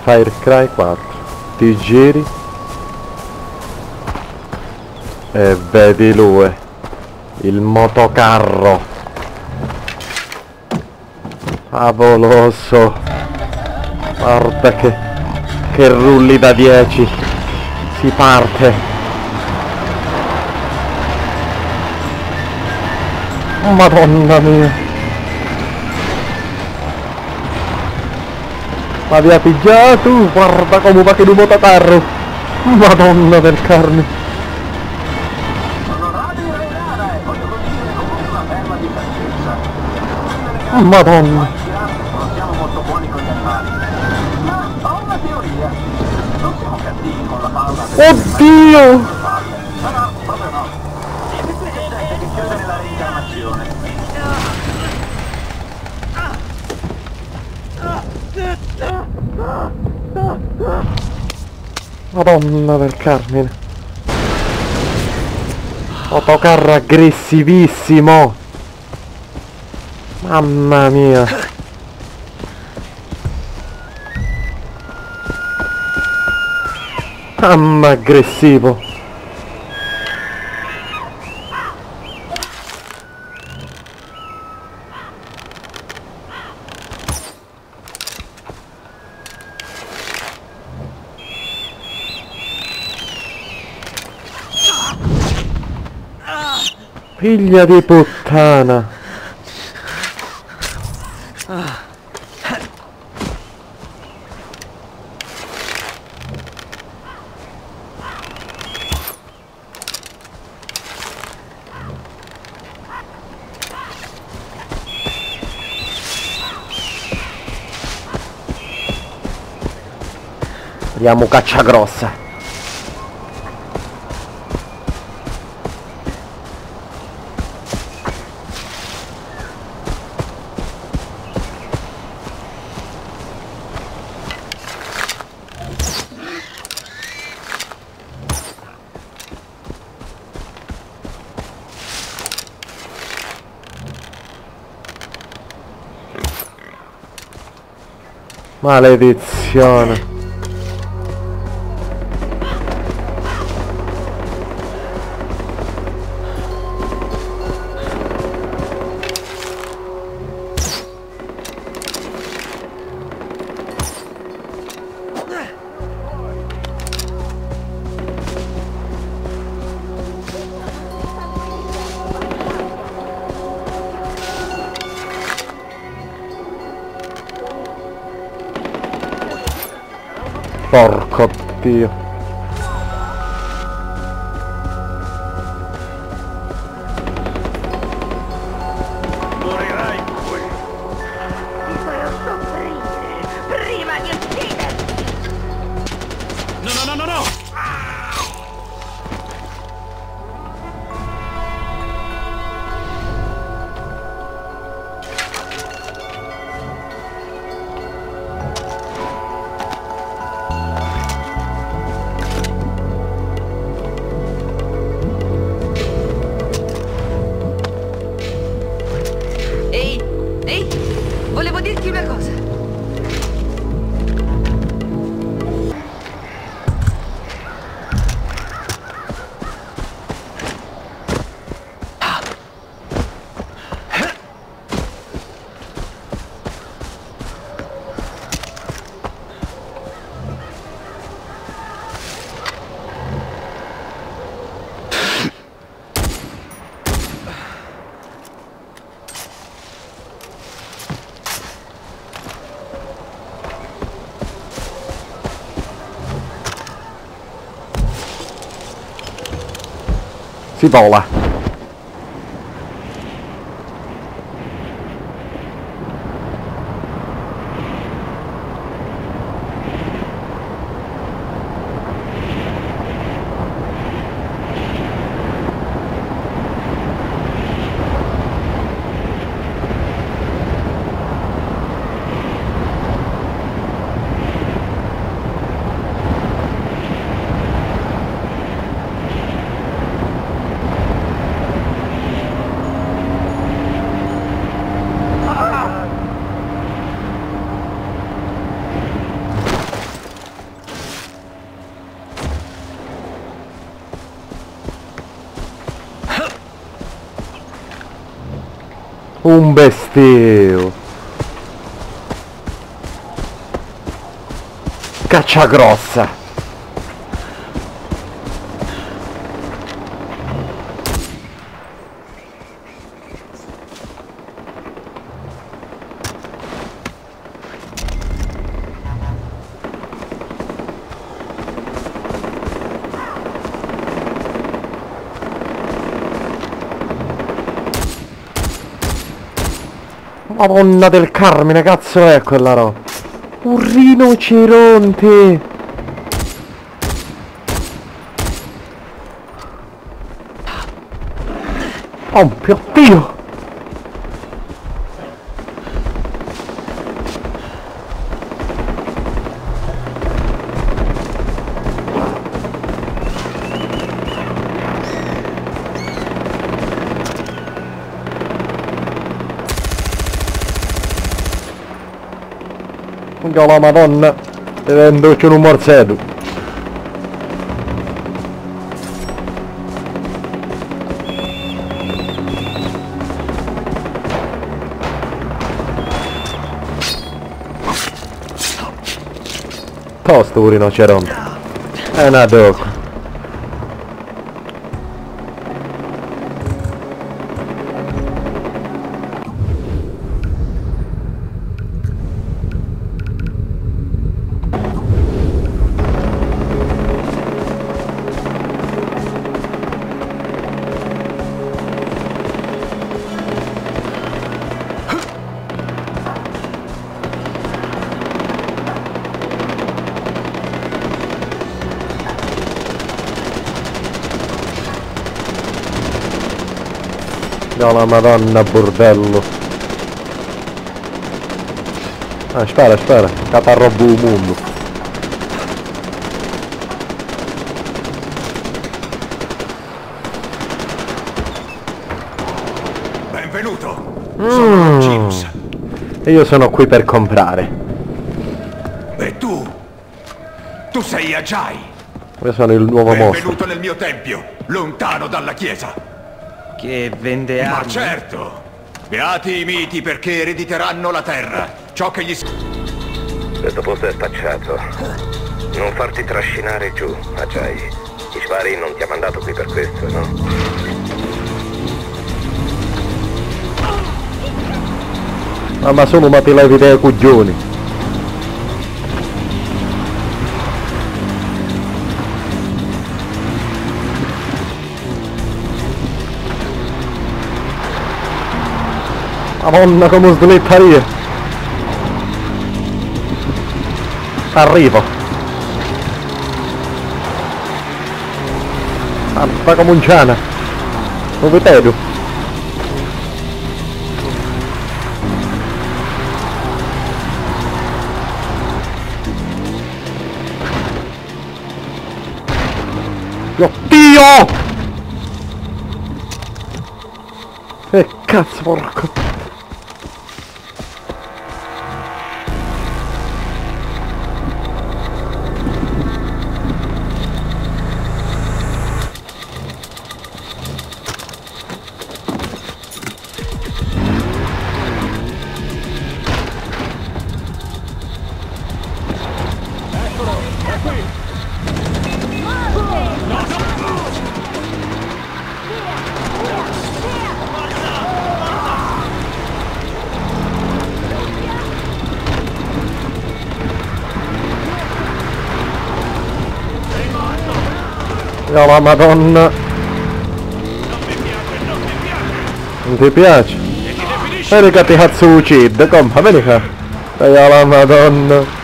Far Cry 4. Ti giri e vedi lui, il motocarro favoloso. Guarda che rulli da 10. Si parte. Madonna mia. Ma vi ha pigliato? Guarda come va che un motocarro. Madonna del carne. Madonna. Non siamo molto buoni con gli animali. Ma ho una teoria. Non siamo cattivi con la fauna. Oddio! No, proprio no. Significa che c'è che chiudere la reincarnazione. Madonna del Carmine. Motocarro aggressivissimo. Mamma mia. Mamma aggressivo. Figlia di puttana. Andiamo caccia grossa. Maledizione. Porco Dio. Morirai qui. Ti farò soffrire prima di ucciderti. No. Ehi, volevo dirti una cosa. Si vola. Un bestio. Caccia grossa. Madonna del Carmine, cazzo è quella roba? Un rinoceronte! Oh mio Dio! Io la madonna, vedendo un morsetto. Tosto un rinoceronte. È una doc. No, la madonna, bordello. Ah, spara, spara. Catarrobo il mondo. Benvenuto. Sono Longinus. E io sono qui per comprare. E tu? Tu sei Ajay. Io sono il nuovo mostro. Benvenuto nel mio tempio, lontano dalla chiesa. Che vende Ma armi? certo! Beati i miti perché erediteranno la terra. Ciò che gli... Questo posto è spacciato. Non farti trascinare giù, Ajay. Ishvari non ti ha mandato qui per questo, no? Ma solo ma ti levi dei coglioni. Madonna come slitta io. Arrivo. Santa comunciana. Dove vedo? Dio! Che cazzo porco. Oh la madonna. Non ti piace? Vedi che ti cazzo uccide, compa, vedi qua. Dai la madonna.